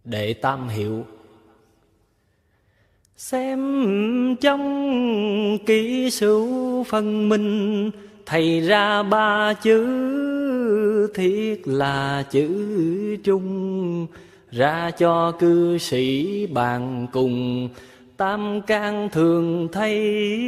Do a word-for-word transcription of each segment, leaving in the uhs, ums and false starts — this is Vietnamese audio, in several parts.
Đệ tam hiệu. Xem trong kỹ sửu phân minh, thầy ra ba chữ thiết là chữ trung, ra cho cư sĩ bàn cùng. Tam can thường thấy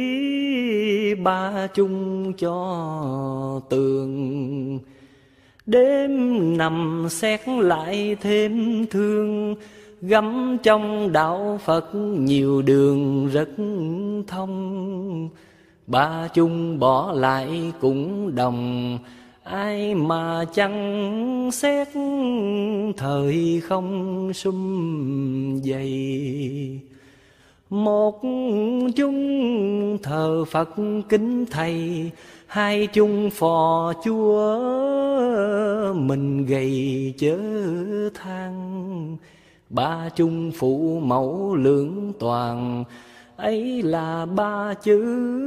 ba chung cho tường, đêm nằm xét lại thêm thương. Gắm trong đạo Phật nhiều đường rất thông, ba chung bỏ lại cũng đồng. Ai mà chẳng xét thời không sum dày. Một chung thờ Phật kính thầy, hai chung phò chúa mình gầy chớ than. Ba chung phụ mẫu lưỡng toàn, ấy là ba chữ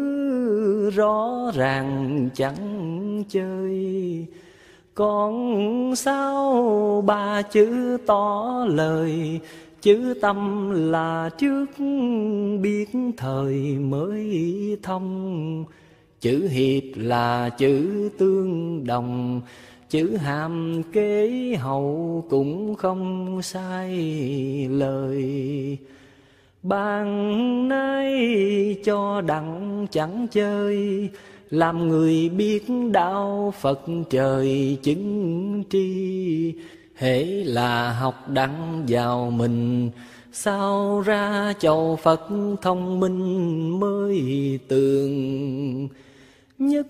rõ ràng chẳng chơi. Còn sao ba chữ tỏ lời, chữ tâm là trước biết thời mới thông. Chữ hiệp là chữ tương đồng, chữ hàm kế hậu cũng không sai lời. Ban nay cho đặng chẳng chơi, làm người biết đạo Phật trời chứng tri. Hễ là học đặng vào mình, sao ra chầu Phật thông minh mới tường. Nhất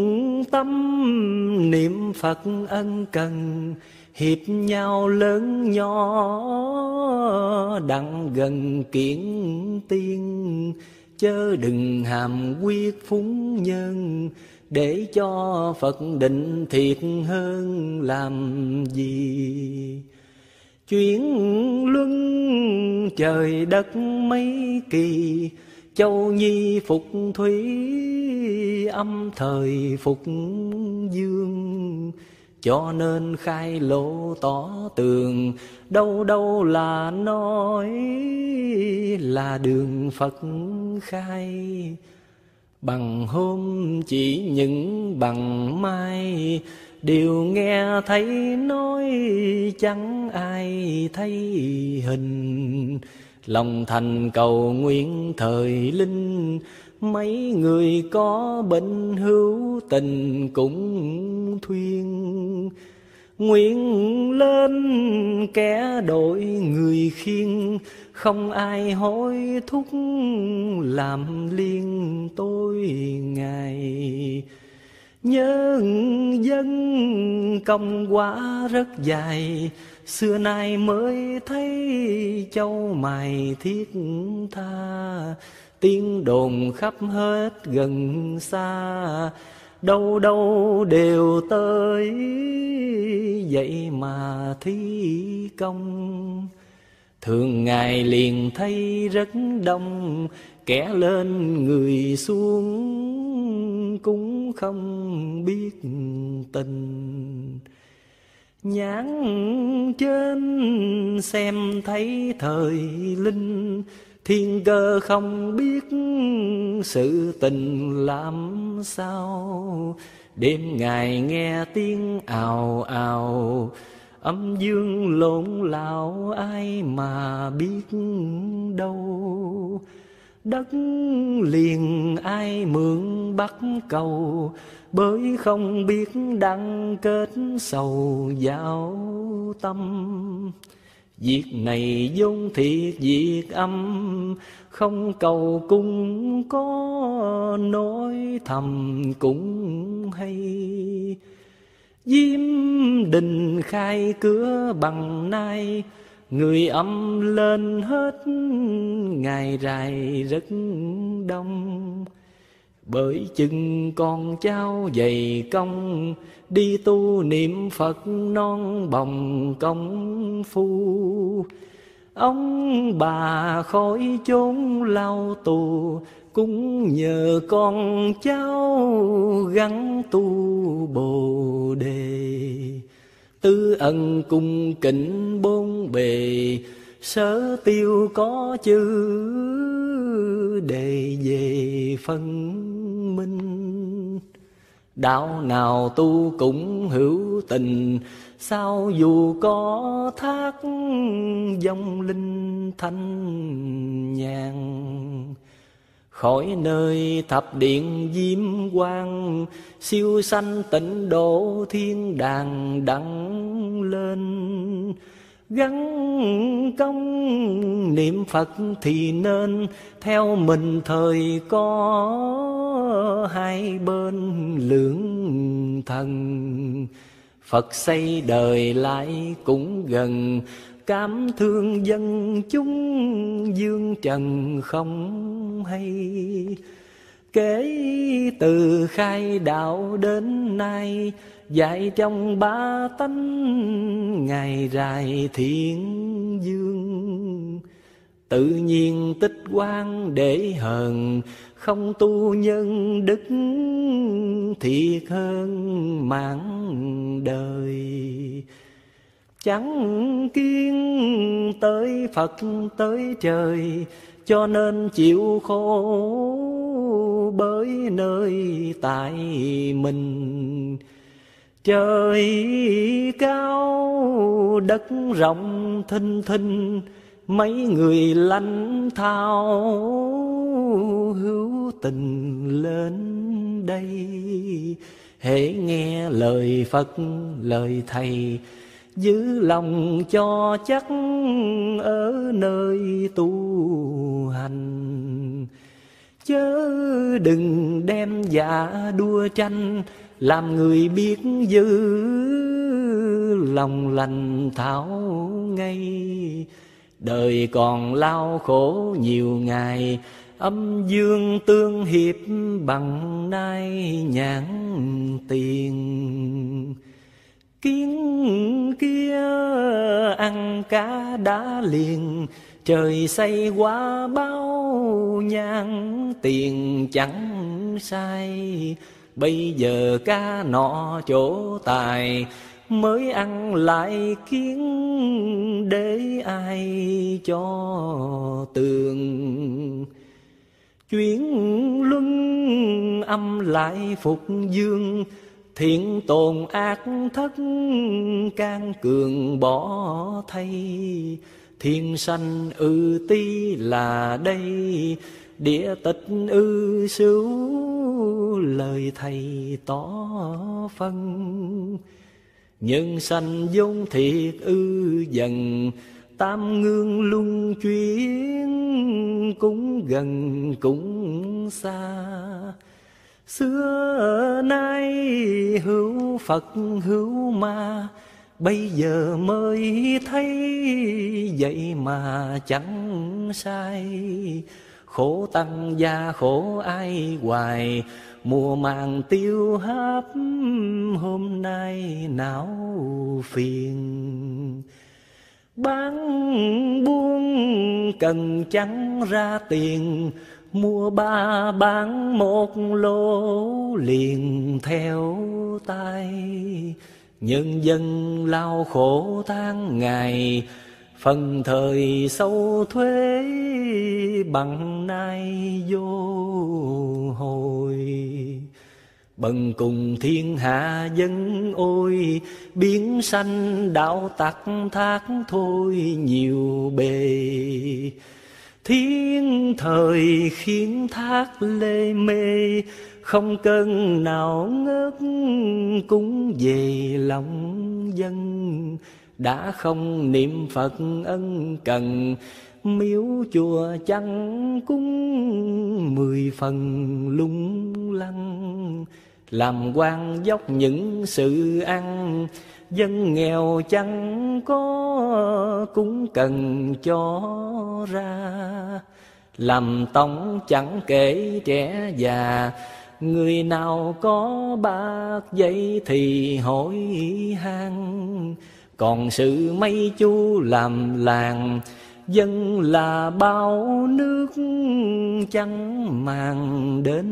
tâm niệm Phật ân cần, hiệp nhau lớn nhỏ đặng gần kiển tiên. Chớ đừng hàm quyết phúng nhân, để cho Phật định thiệt hơn làm gì. Chuyển luân trời đất mấy kỳ, châu nhi phục thủy âm thời phục dương. Cho nên khai lộ tỏ tường, đâu đâu là nói là đường Phật khai. Bằng hôm chỉ những bằng mai, đều nghe thấy nói chẳng ai thấy hình. Lòng thành cầu nguyện thời linh, mấy người có bệnh hữu tình cũng thuyên. Nguyện lên kẻ đội người khiêng, không ai hối thúc làm liên tôi ngài. Nhân dân công quả rất dài, xưa nay mới thấy châu mài thiết tha. Tiếng đồn khắp hết gần xa, đâu đâu đều tới vậy mà thí công. Thường ngày liền thấy rất đông, kẻ lên người xuống cũng không biết tình. Nhãn trên xem thấy thời linh, thiên cơ không biết sự tình làm sao. Đêm ngày nghe tiếng ào ào, âm dương lộn lạo ai mà biết đâu. Đất liền ai mượn bắt cầu, bởi không biết đặng kết sầu giáo tâm. Việc này vốn thiệt việc âm, không cầu cung có nói thầm cũng hay. Diêm đình khai cửa bằng nay, người âm lên hết ngày rày rất đông. Bởi chừng con cháu dày công, đi tu niệm Phật non bồng công phu. Ông bà khỏi chốn lao tù, cũng nhờ con cháu gắn tu bồ đề. Tứ ân cung kính bốn bốn bề, sở tiêu có chữ đề về phân minh. Đạo nào tu cũng hữu tình, sao dù có thác vong linh thanh nhàn. Khỏi nơi thập điện diêm quang, siêu sanh tịnh độ thiên đàng đặng lên. Gắn công niệm Phật thì nên, theo mình thời có hai bên lưỡng thần. Phật xây đời lại cũng gần, cảm thương dân chúng dương trần không hay. Kể từ khai đạo đến nay, dạy trong ba tánh ngày rài thiện dương. Tự nhiên tích quan để hờn, không tu nhân đức thiệt hơn mạng đời. Chẳng kiên tới Phật tới trời, cho nên chịu khổ bởi nơi tại mình. Trời cao đất rộng thinh thinh, mấy người lãnh thao hữu tình lên đây. Hễ nghe lời Phật lời Thầy, giữ lòng cho chắc ở nơi tu hành. Chớ đừng đem dạ đua tranh, làm người biết giữ lòng lành thảo ngay. Đời còn lao khổ nhiều ngày, âm dương tương hiệp bằng nay nhãn tiền. Kiến kia ăn cá đã liền, trời xây quá bao nhang tiền chẳng sai. Bây giờ cá nọ chỗ tài, mới ăn lại kiến để ai cho tường. Chuyển luân âm lại phục dương, thiện tồn ác thất can cường bỏ thay. Thiên sanh ư ti là đây, địa tịch ư sưu lời Thầy tỏ phân. Nhân sanh vốn thiệt ư dần, tam ngương luân chuyển cũng gần cũng xa. Xưa nay hữu Phật hữu ma, bây giờ mới thấy vậy mà chẳng sai. Khổ tăng gia khổ ai hoài, mùa màng tiêu háp hôm nay não phiền. Bán buôn cần chẳng ra tiền, mua ba bán một lô liền theo tay. Nhân dân lao khổ tháng ngày, phần thời sâu thuế bằng nay vô hồi. Bần cùng thiên hạ dân ôi, biến sanh đạo tặc thác thôi nhiều bề. Thiên thời khiến thác lê mê, không cơn nào ngớt cúng về lòng dân. Đã không niệm Phật ân cần, miếu chùa chẳng cúng mười phần lung lăng. Làm quan dốc những sự ăn, dân nghèo chẳng có cũng cần cho ra. Làm tông chẳng kể trẻ già, người nào có bạc giấy thì hỏi han. Còn sự mấy chú làm làng, dân là bao nước chẳng màng đến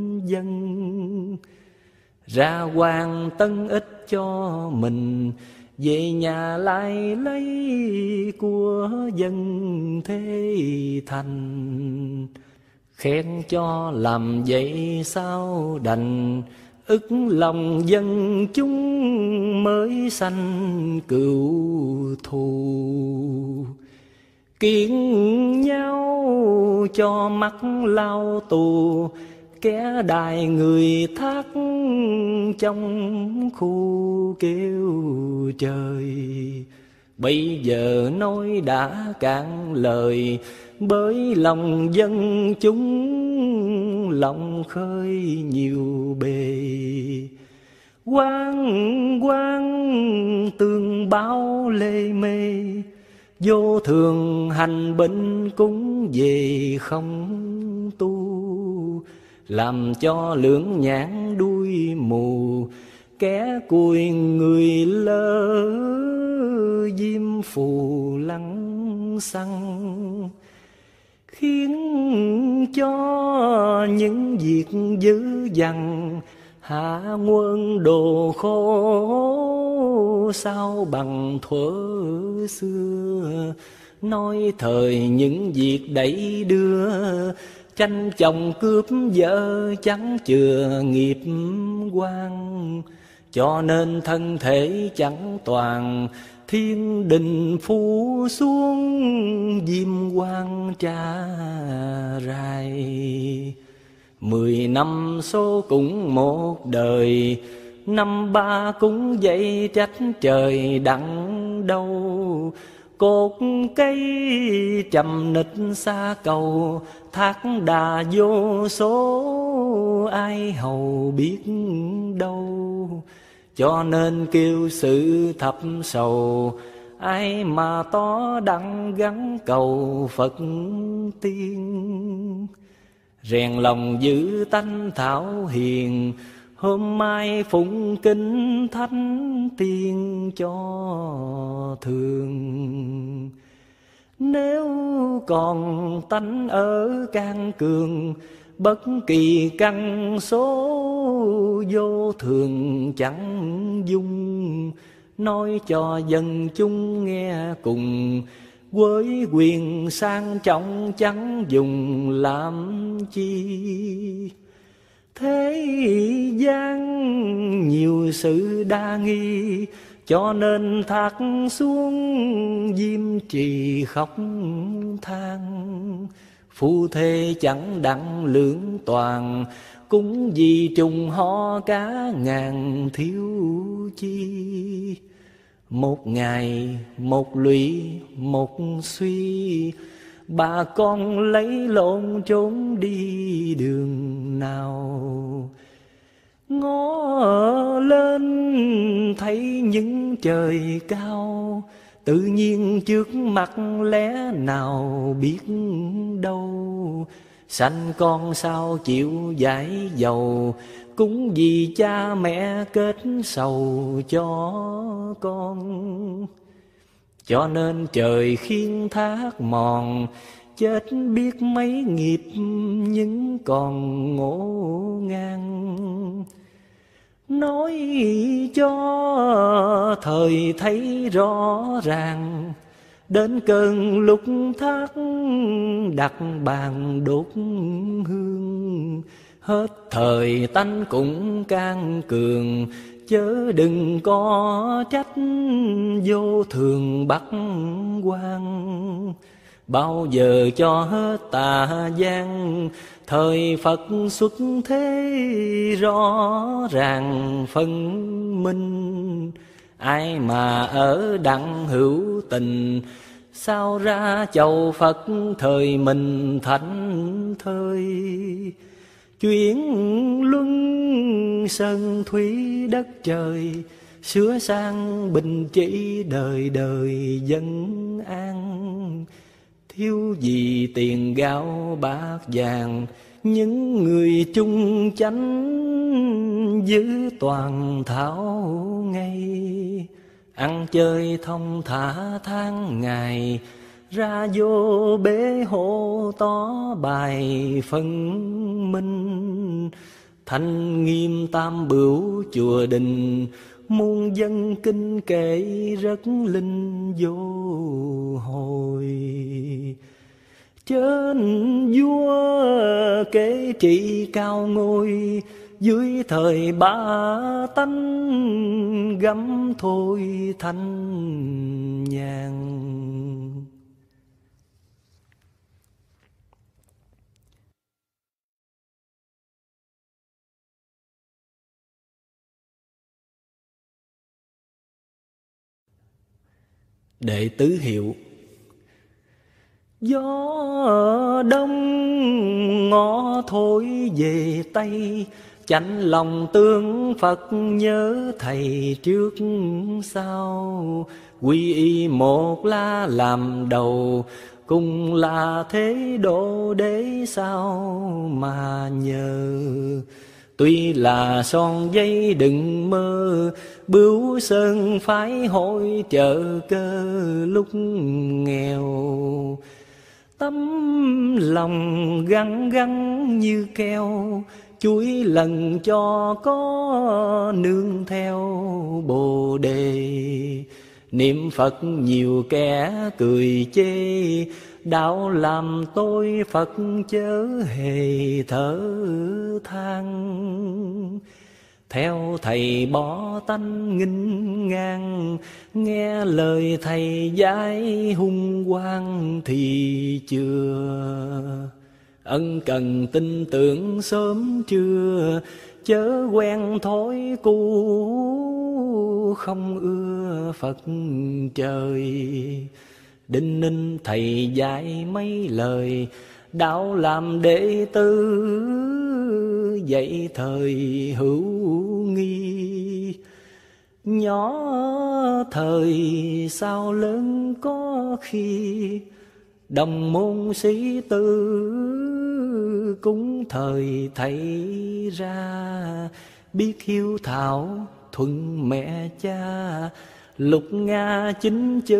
dân. Ra quan tân ích cho mình, về nhà lại lấy của dân thế thành. Khen cho làm vậy sao đành, ức lòng dân chúng mới sanh cừu thù. Kiện nhau cho mắt lao tù, kẻ đài người thác trong khu kêu trời. Bây giờ nói đã cạn lời, bởi lòng dân chúng lòng khơi nhiều bề. Quan quan tương báo lê mê, vô thường hành bệnh cũng về không tu. Làm cho lưỡng nhãn đuôi mù, kẻ cùi người lơ diêm phù lăng xăng. Khiến cho những việc dữ dằn, hạ quân đồ khổ sao bằng thuở xưa. Nói thời những việc đẩy đưa, tranh chồng cướp vợ chẳng chừa nghiệp quan. Cho nên thân thể chẳng toàn, thiên đình phủ xuống diêm quan tra rai. Mười năm số cũng một đời, năm ba cũng vậy trách trời đặng đâu. Cột cây trầm nịch xa cầu, thác đà vô số ai hầu biết đâu. Cho nên kêu sự thập sầu, ai mà to đặng gắn cầu Phật tiên. Rèn lòng giữ tánh thảo hiền, hôm mai phụng kinh thánh tiên cho thường. Nếu còn tánh ở can cường, bất kỳ căn số vô thường chẳng dung. Nói cho dân chúng nghe cùng, với quyền sang trọng chẳng dùng làm chi. Thế gian nhiều sự đa nghi, cho nên thác xuống diêm trì khóc than. Phu thê chẳng đặng lưỡng toàn, cũng vì trùng ho cá ngàn thiếu chi. Một ngày một lụy một suy, bà con lấy lộn trốn đi đường nào. Ngó lên thấy những trời cao, tự nhiên trước mặt lẽ nào biết đâu. Sanh con sao chịu giải dầu, cũng vì cha mẹ kết sầu cho con. Cho nên trời khiến thác mòn, chết biết mấy nghiệp nhưng còn ngổ ngang. Nói cho thời thấy rõ ràng, đến cơn lúc thác đặt bàn đốt hương. Hết thời tánh cũng can cường, chớ đừng có trách vô thường bắt quan. Bao giờ cho hết tà gian, thời Phật xuất thế rõ ràng phân minh. Ai mà ở đặng hữu tình, sao ra chầu Phật thời mình thảnh thơi. Chuyển luân sơn thủy đất trời, sửa sang bình chỉ đời đời dân an. Thiếu gì tiền gạo bạc vàng, những người chung chánh giữ toàn thảo ngay. Ăn chơi thông thả tháng ngày, ra vô bế hộ tó bài phân minh. Thanh nghiêm tam bửu chùa đình, muôn dân kinh kệ rất linh vô hồi. Trên vua kế trị cao ngôi, dưới thời ba tánh gấm thôi thanh nhàn. Đệ tứ hiệu. Gió đông ngõ thổi về Tây, chạnh lòng tương Phật nhớ thầy trước sau. Quy y một la làm đầu, cùng là thế độ để sao mà nhờ. Tuy là son dây đừng mơ, bướu sơn phái hội chợ cơ lúc nghèo. Tấm lòng gắn gắn như keo, chuối lần cho có nương theo Bồ Đề. Niệm Phật nhiều kẻ cười chê, đạo làm tôi Phật chớ hề thở than. Theo thầy bỏ tánh nghinh ngang, nghe lời thầy dạy hung quang thì chưa. Ân cần tin tưởng sớm trưa, chớ quen thói cũ không ưa Phật trời. Đinh ninh thầy dạy mấy lời, đạo làm đệ tử dạy thời hữu nghi. Nhỏ thời sao lớn có khi, đồng môn sĩ tử cũng thời thầy ra. Biết hiếu thảo thuận mẹ cha, lục nga chính chữ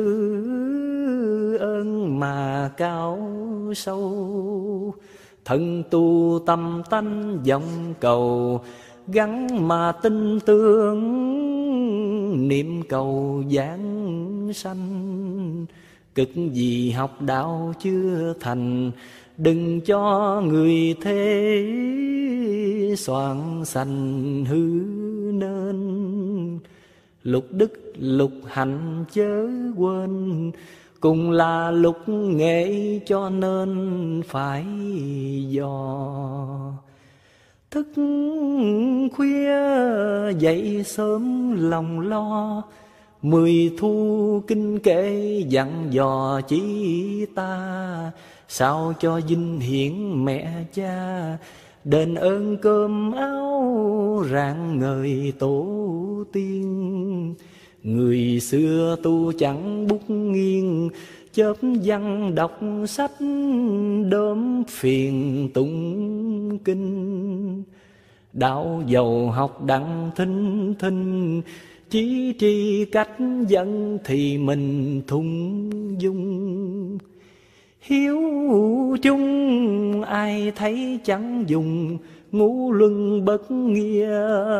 ơn mà cao sâu. Thân tu tâm tánh vọng cầu, gắn mà tin tưởng niệm cầu giảng sanh. Cực gì học đạo chưa thành, đừng cho người thế soạn sanh hư nên. Lục đức lục hạnh chớ quên, cùng là lục nghệ cho nên phải dò. Thức khuya dậy sớm lòng lo, mười thu kinh kệ dặn dò chỉ ta. Sao cho vinh hiển mẹ cha, đền ơn cơm áo rạng ngời tổ tiên. Người xưa tu chẳng bút nghiêng, chớp văn đọc sách đốm phiền tụng kinh. Đạo giàu học đặng thinh thinh, chỉ tri cách dân thì mình thung dung. Hiếu chung ai thấy chẳng dùng, ngũ luân bất nghĩa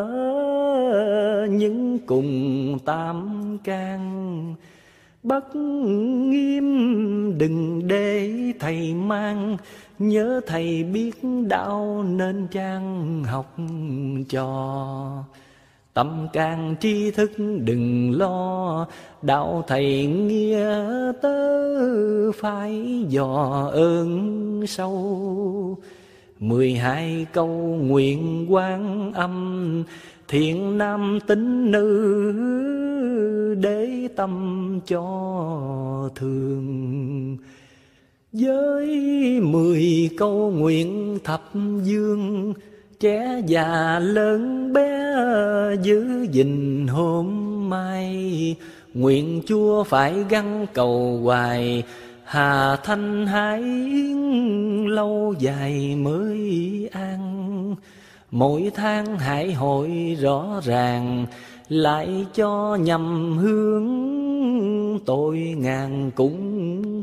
nhưng cùng tam can. Bất nghiêm đừng để thầy mang, nhớ thầy biết đạo nên trang học trò. Tâm can tri thức đừng lo, đạo thầy nghĩa tớ phải dò ơn sâu. Mười hai câu nguyện Quan Âm, thiện nam tín nữ để tâm cho thường. Với mười câu nguyện thập dương, trẻ già lớn bé giữ gìn hôm mai. Nguyện Chúa phải gắn cầu hoài, hà thanh hải yến lâu dài mới an. Mỗi tháng hãy hội rõ ràng, lại cho nhầm hướng tội ngàn cũng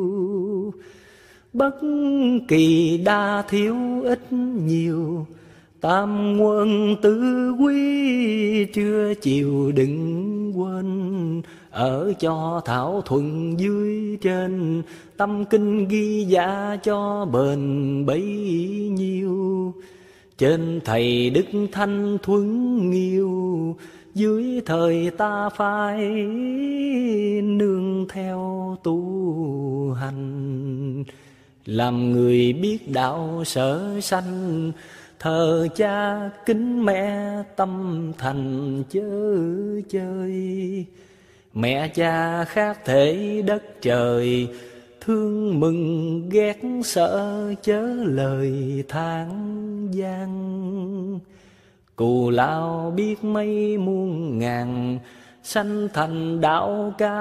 tiêu. Bất kỳ đa thiếu ít nhiều, Tam quân tứ quý trưa chiều đừng quên, ở cho thảo thuận dưới trên, tâm kinh ghi dạ cho bền bấy nhiêu. Trên thầy đức thanh thuấn nghiêu, dưới thời ta phải nương theo tu hành. Làm người biết đạo sở sanh, thờ cha kính mẹ tâm thành chớ chơi. Mẹ cha khác thể đất trời, thương mừng ghét sợ chớ lời than gian. Cù lao biết mấy muôn ngàn, sanh thành đạo ca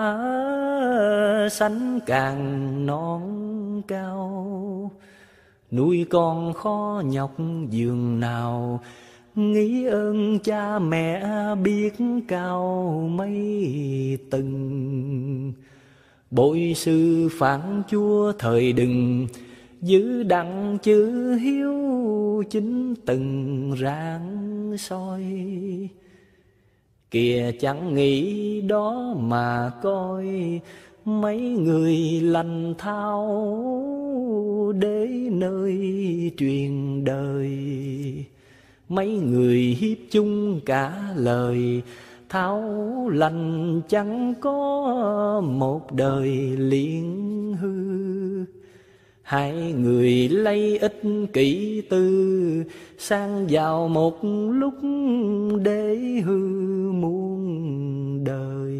sánh càng non cao. Nuôi con khó nhọc giường nào, nghĩ ơn cha mẹ biết cao mấy tầng. Bội sư phản chúa thời đừng, giữ đặng chữ hiếu chính từng ráng soi. Kìa chẳng nghĩ đó mà coi, mấy người lành thao để nơi truyền đời. Mấy người hiếp chung cả lời, tháo lành chẳng có một đời liền hư. Hai người lấy ích kỷ tư, sang vào một lúc để hư muôn đời.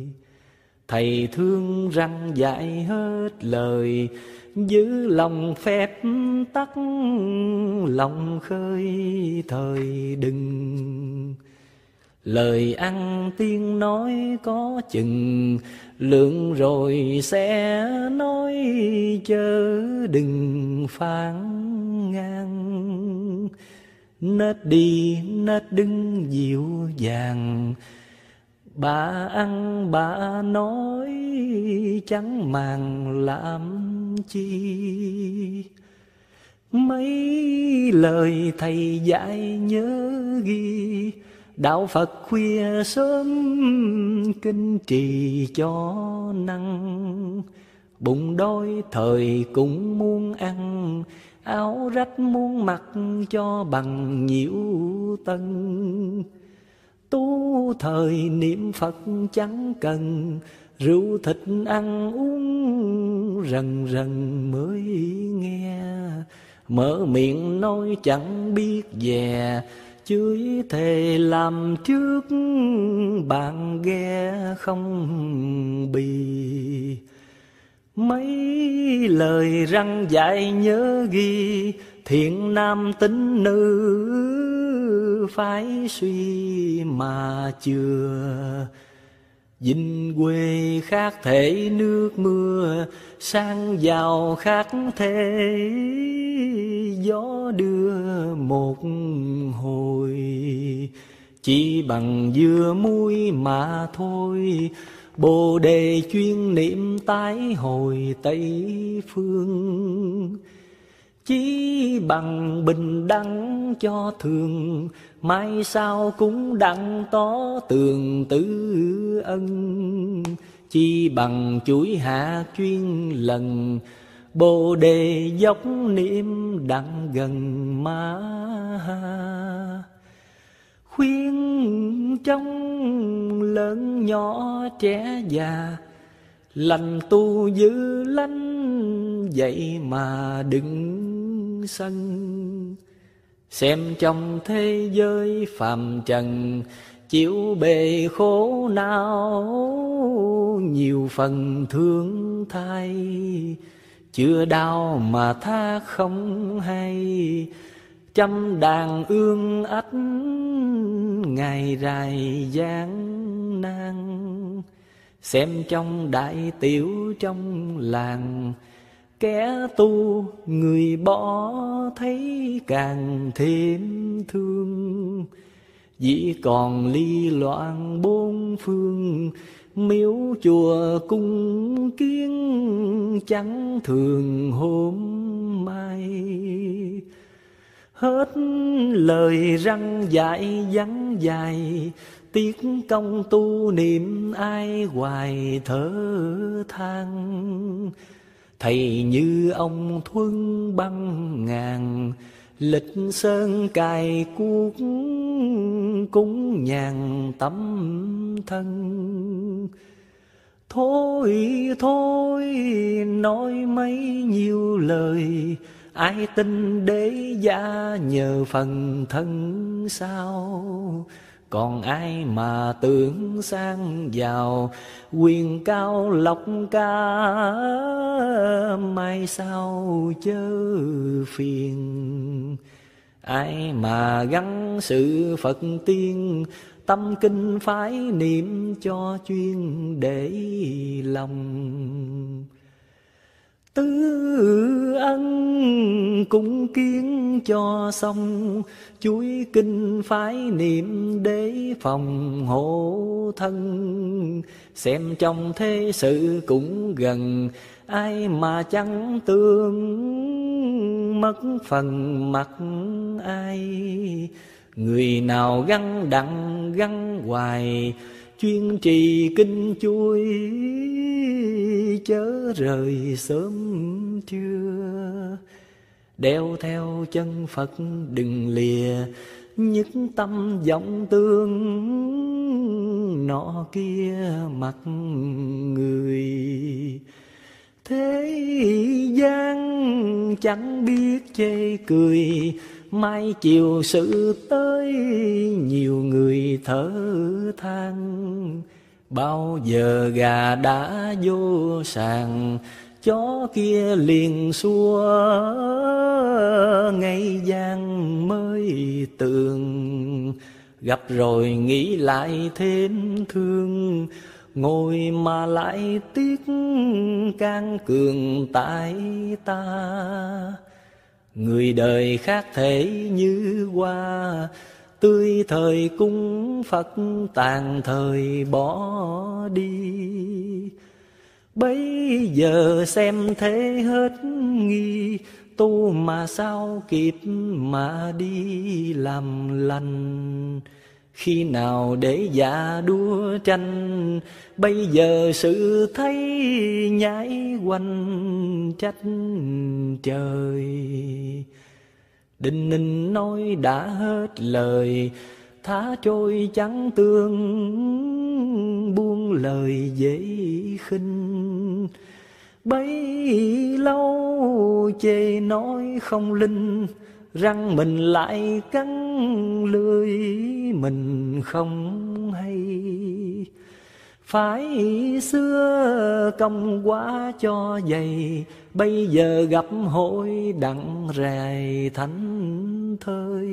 Thầy thương răng dạy hết lời, giữ lòng phép tắc lòng khơi thời đừng. Lời ăn tiếng nói có chừng, lượng rồi sẽ nói chớ đừng phán ngang. Nết đi nết đứng dịu dàng, bà ăn bà nói chẳng màng làm chi. Mấy lời thầy dạy nhớ ghi, đạo Phật khuya sớm kinh trì cho năng. Bụng đói thời cũng muốn ăn, áo rách muốn mặc cho bằng nhiễu tân. Tu thời niệm Phật chẳng cần, rượu thịt ăn uống rần rần mới nghe. Mở miệng nói chẳng biết dè, chửi thề làm trước bạn ghe không bì. Mấy lời răng dạy nhớ ghi, thiện nam tín nữ phải suy mà chừa. Dinh quê khác thể nước mưa, sang giàu khác thể gió đưa một hồi. Chỉ bằng dưa muối mà thôi, Bồ đề chuyên niệm tái hồi Tây phương. Chỉ bằng bình đẳng cho thường, mai sau cũng đặng tỏ tường tử ân. Chỉ bằng chuỗi hạ chuyên lần, Bồ đề dốc niệm đặng gần ma. Khuyên trong lớn nhỏ trẻ già, lành tu giữ lánh vậy mà đừng sân. Xem trong thế giới phàm trần, chịu bề khổ não nhiều phần thương thay. Chưa đau mà tha không hay, trăm đàn ương ách ngày rày gian nan. Xem trong đại tiểu trong làng, kẻ tu người bỏ thấy càng thêm thương. Chỉ còn ly loạn bốn phương, miếu chùa cung kiến chẳng thường hôm mai. Hết lời răng dạy vắng dài, tiếc công tu niệm ai hoài thở than. Thầy như ông Thuân băng ngàn, lịch sơn cài cuốc cúng nhàn tấm thân. Thôi thôi nói mấy nhiêu lời, ai tin để gia nhờ phần thân sao. Còn ai mà tưởng sang giàu, quyền cao lộc ca, mai sau chớ phiền. Ai mà gắn sự Phật tiên, tâm kinh phải niệm cho chuyên để lòng. Tứ ân cúng kiến cho xong, chuối kinh phải niệm để phòng hộ thân. Xem trong thế sự cũng gần, ai mà chẳng tương mất phần mặt ai. Người nào gắn đặng gắn hoài, chuyên trì kinh chuối chớ rời sớm trưa. Đeo theo chân Phật đừng lìa, nhất tâm vọng tương nọ kia mặt người. Thế gian chẳng biết chê cười, mai chiều sự tới nhiều người thở than. Bao giờ gà đã vô sàn, chó kia liền xua ngay gian mới tường. Gặp rồi nghĩ lại thêm thương, ngồi mà lại tiếc can cường tại ta. Người đời khác thể như hoa, tươi thời cung Phật tàn thời bỏ đi. Bấy giờ xem thế hết nghi, tu mà sao kịp mà đi làm lành. Khi nào để dạ đua tranh, bây giờ sự thấy nhảy quanh trách trời. Đinh Ninh nói đã hết lời, thả trôi trắng tương buông lời dễ khinh. Bấy lâu chê nói không linh, răng mình lại cắn lưỡi mình không hay. Phải xưa công quá cho dày, bây giờ gặp hội đặng rài thánh thơi.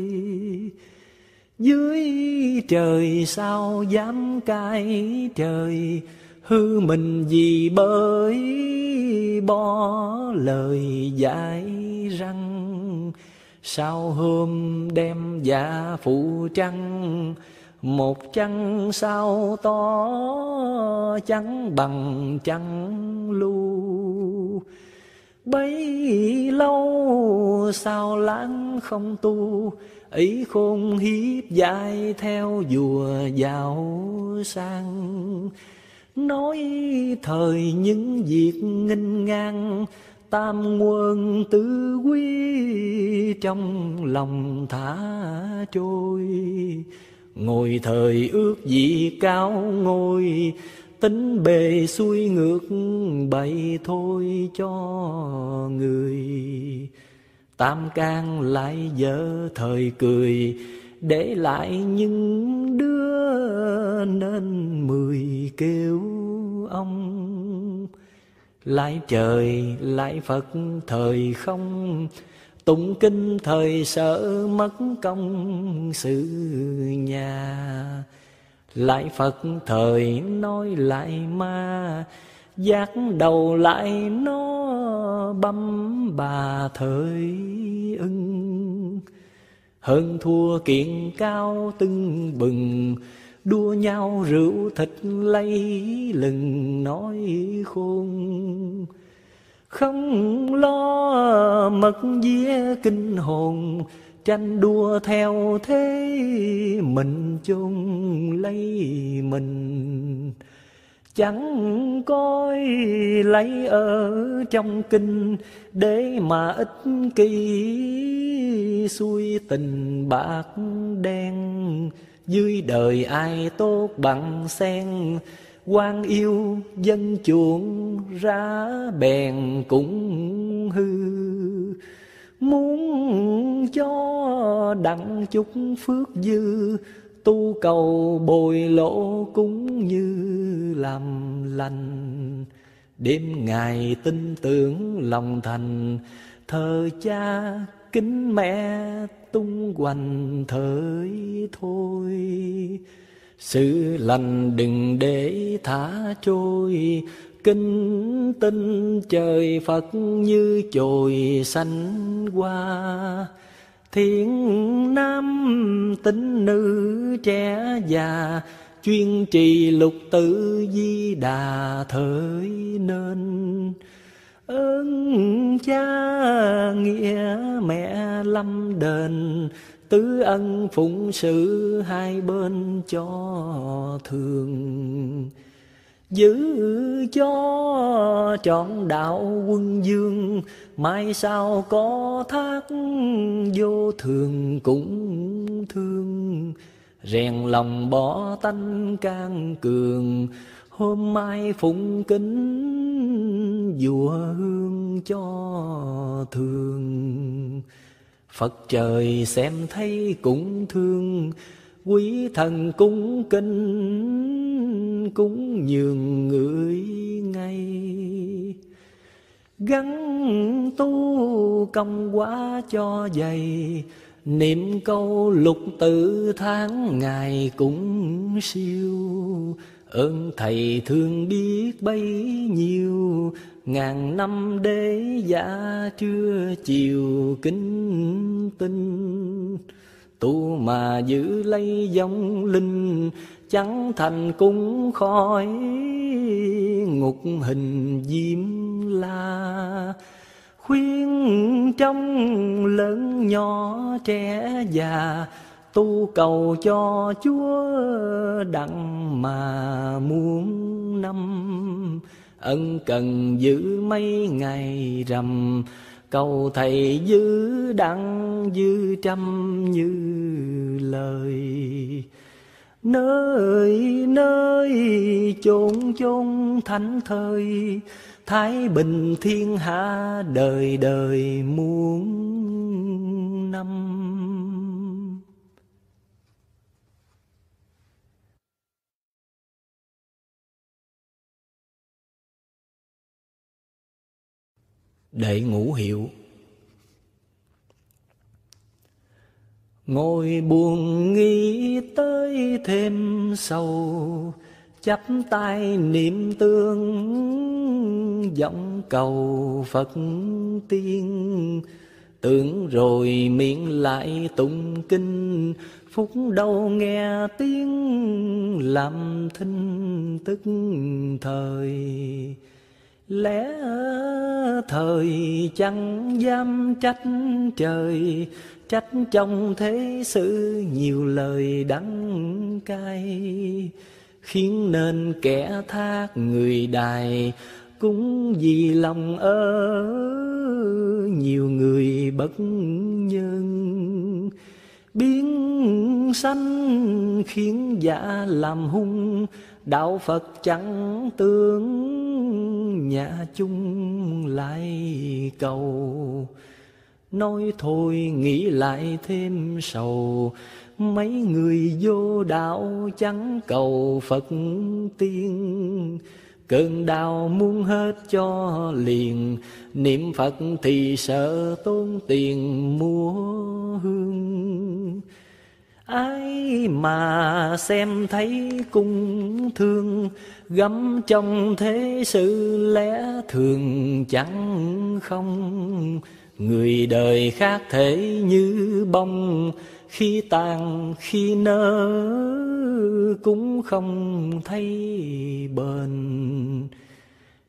Dưới trời sao dám cai trời, hư mình vì bởi bỏ lời dạy răng. Sao hôm đem dạ phụ trăng, một trăng sao to trắng bằng trăng lu. Bấy lâu sao lãng không tu, ý khôn hiếp dại theo vùa giàu sang. Nói thời những việc nghinh ngang, tam quân tứ quý trong lòng thả trôi. Ngồi thời ước gì cao ngôi, tính bề xuôi ngược bậy thôi cho người. Tam can lại dở thời cười, để lại những đứa nên mười kêu ông. Lại trời lại Phật thời không, tụng kinh thời sợ mất công sự nhà. Lại Phật thời nói lại ma, giác đầu lại nó băm bà thời ưng. Hơn thua kiện cao tưng bừng, đua nhau rượu thịt lấy lừng nói khôn. Không lo mật vía kinh hồn, tranh đua theo thế, mình chôn lấy mình. Chẳng coi lấy ở trong kinh, để mà ích kỷ xuôi tình bạc đen. Dưới đời ai tốt bằng sen, quan yêu dân chuộng ra bèn cũng hư. Muốn cho đặng chút phước dư, tu cầu bồi lỗ cũng như làm lành. Đêm ngày tin tưởng lòng thành, thờ cha kính mẹ tung hoành thời thôi. Sự lành đừng để thả trôi, kinh tinh trời Phật như chồi xanh hoa. Thiện nam tín nữ trẻ già, chuyên trì lục tự di đà thời nên. Ơn cha nghĩa mẹ lâm đền, tứ ân phụng sự hai bên cho thường. Giữ cho trọn đạo quân dương, mai sau có thác vô thường cũng thương. Rèn lòng bỏ tánh can cường, hôm mai phụng kính vua hương cho thường. Phật trời xem thấy cũng thương, quý thần cung kính cũng nhường người ngay. Gắn tu công quá cho dày, niệm câu lục tự tháng ngày cũng siêu. Ơn thầy thương biết bấy nhiêu, ngàn năm đế giả trưa chiều kính tinh. Tu mà giữ lấy vong linh, chẳng thành cung khói ngục hình diêm la. Khuyên trong lớn nhỏ trẻ già, tu cầu cho Chúa đặng mà muôn năm. Ân cần giữ mấy ngày rằm, cầu thầy giữ đặng giữ trăm như lời. Nơi nơi chốn chốn thánh thơi, thái bình thiên hạ đời đời muôn năm. Đệ ngũ hiệu. Ngồi buồn nghĩ tới thêm sầu, chắp tay niệm tương giọng cầu Phật tiên. Tưởng rồi miệng lại tụng kinh, phút đâu nghe tiếng làm thinh tức thời. Lẽ thời chẳng dám trách trời, trách trong thế sự nhiều lời đắng cay. Khiến nên kẻ thác người đài, cũng vì lòng ơ nhiều người bất nhân. Biến sanh khiến giả làm hung, đạo Phật chẳng tương nhà chung lại cầu. Nói thôi nghĩ lại thêm sầu, mấy người vô đạo chẳng cầu Phật tiên. Cơn đau muốn hết cho liền, niệm Phật thì sợ tốn tiền mua hương. Ai mà xem thấy cung thương, gấm trong thế sự lẽ thường chẳng không. Người đời khác thể như bông, khi tàn khi nở cũng không thấy bền.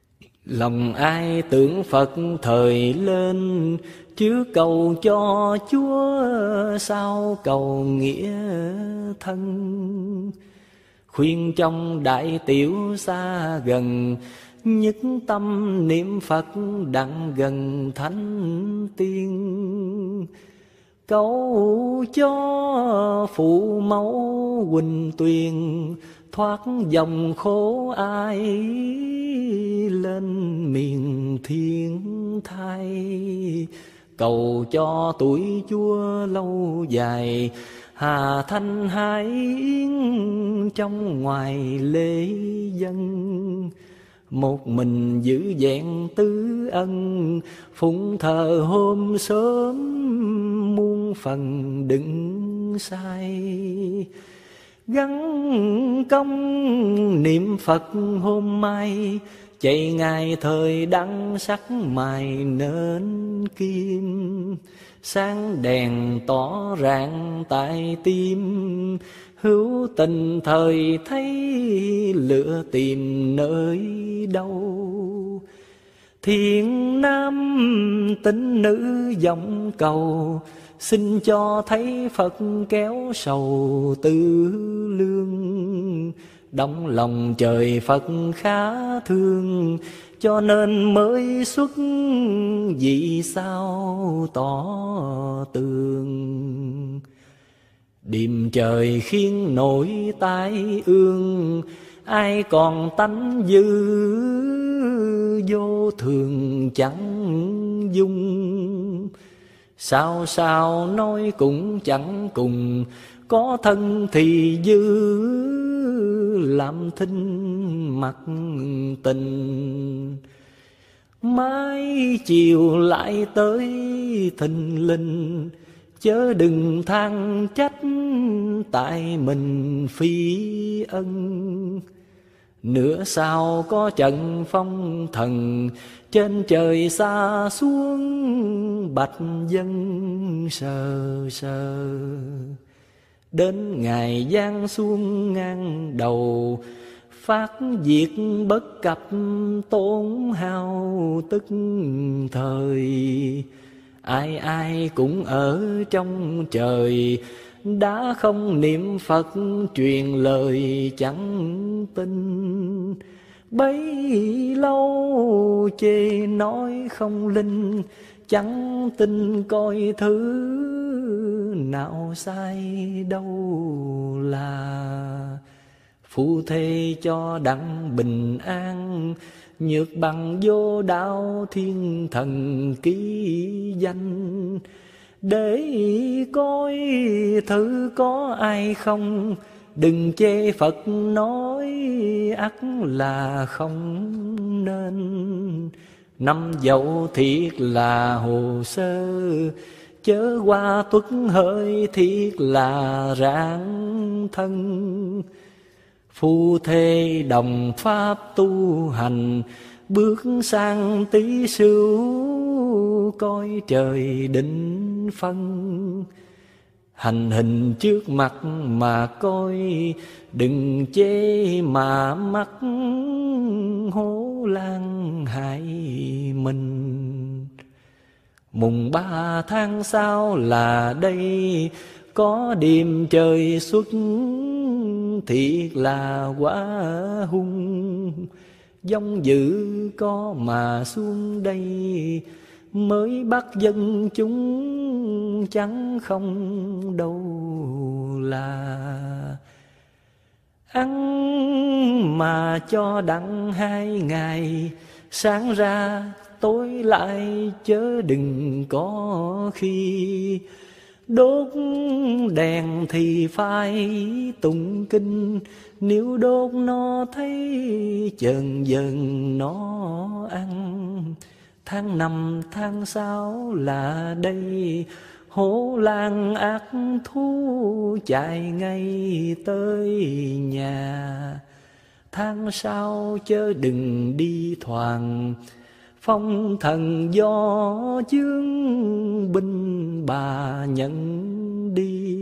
Lòng ai tưởng Phật thời lên, chứ cầu cho Chúa sao cầu nghĩa thân. Khuyên trong đại tiểu xa gần, nhất tâm niệm Phật đặng gần thánh tiên. Cầu cho phụ mẫu Huỳnh Tuyền, thoát dòng khổ ai lên miền thiên thai. Cầu cho tuổi Chúa lâu dài, Hà Thanh Hải Yến trong ngoài lễ dân. Một mình giữ vẹn tứ ân, phụng thờ hôm sớm muôn phần đừng sai. Gắn công niệm Phật hôm mai, chạy ngày thời đăng sắc mài nên kim. Sáng đèn tỏ rạng tại tim, hữu tình thời thấy lựa tìm nơi đâu. Thiện nam tín nữ giọng cầu, xin cho thấy Phật kéo sầu tư lương. Đóng lòng trời Phật khá thương, cho nên mới xuất vì sao tỏ tường. Điềm trời khiến nổi tai ương, ai còn tánh dư vô thường chẳng dung. Sao sao nói cũng chẳng cùng, có thân thì dư làm thinh mặt tình. Mai chiều lại tới thình lình, chớ đừng than trách tại mình phi ân. Nửa sau có trận phong thần, trên trời xa xuống bạch dân sờ sờ. Đến ngày giáng xuống ngang đầu, phát diệt bất cập tốn hao tức thời. Ai ai cũng ở trong trời, đã không niệm Phật truyền lời chẳng tin. Bấy lâu chê nói không linh, chẳng tin coi thứ nào sai đâu là. Phu thê cho đặng bình an, nhược bằng vô đạo thiên thần ký danh. Để coi thử có ai không, đừng chê Phật nói ắt là không nên. Năm dậu thiệt là hồ sơ, chớ qua tuất hơi thiệt là rạng thân. Phu thê đồng pháp tu hành, bước sang tí sửu coi trời định phân. Hành hình trước mặt mà coi, đừng chê mà mắc hố lan hại mình. Mùng ba tháng sau là đây, có đêm trời xuất thiệt là quá hung. Dông dữ có mà xuống đây, mới bắt dân chúng chẳng không đâu là. Ăn mà cho đặng hai ngày, sáng ra tối lại chớ đừng có khi. Đốt đèn thì phải tụng kinh, nếu đốt nó thấy chần dần nó ăn. Tháng năm tháng sáu là đây, hổ lang ác thú chạy ngay tới nhà. Tháng sau chớ đừng đi thoảng, phong thần do chướng binh bà nhận đi.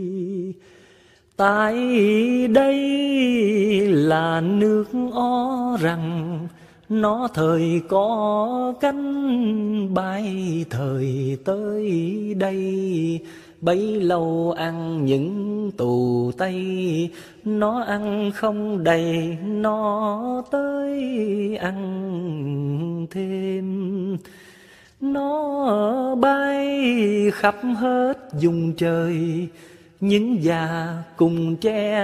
Tại đây là nước Ó Rằng, Nó thời có cánh bay thời tới đây, bấy lâu ăn những tù tây. Nó ăn không đầy, nó tới ăn thêm. Nó bay khắp hết vùng trời, những già cùng tre.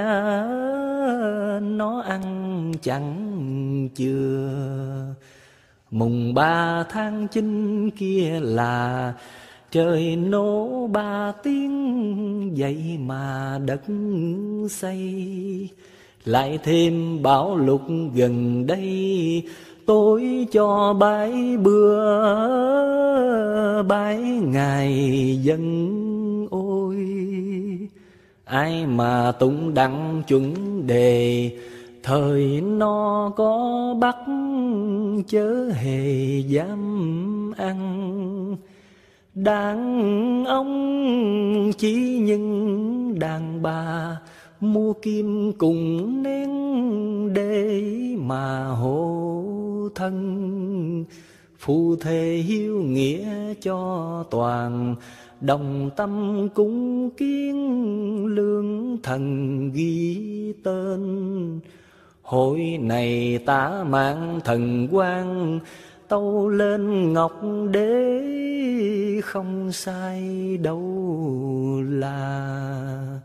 Nó ăn chẳng chừa. Mùng ba tháng chín kia là trời nổ ba tiếng, vậy mà đất xây. Lại thêm bão lụt gần đây, tôi cho bãi bữa bãi ngày dân ôi. Ai mà tụng đặng chuẩn đề, thời nó có bắt chớ hề dám ăn. Đàn ông chỉ những đàn bà, mua kim cùng nén để mà hộ thân. Phu thê hiếu nghĩa cho toàn, đồng tâm cúng kiến lương thần ghi tên. Hội này tả mạng thần quan, tâu lên ngọc đế không sai đâu là.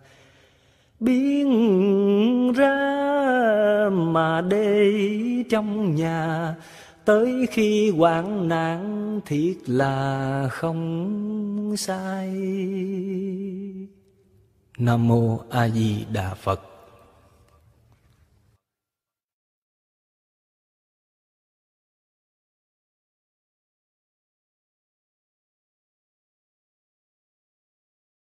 Biến ra mà để trong nhà, tới khi hoạn nạn thiệt là không sai. Nam mô A Di Đà Phật.